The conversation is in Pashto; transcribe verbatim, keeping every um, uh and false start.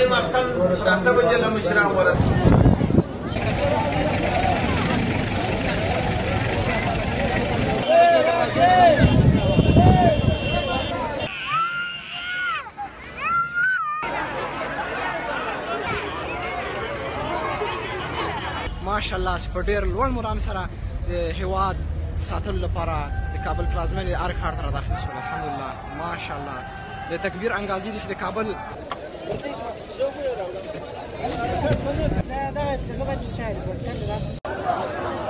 ماخستن اته بجې له مشران ورسېدل. ماشاءالله چې په ډېر لوړ مرام سره د هېواد ساتلو لپاره د کابل پلازمېنې ارګ ښار ته را داخل شول. الحمدلله ماشاءالله د تکبیر انګازې دي چې د کابل لا لا تغبت الشارع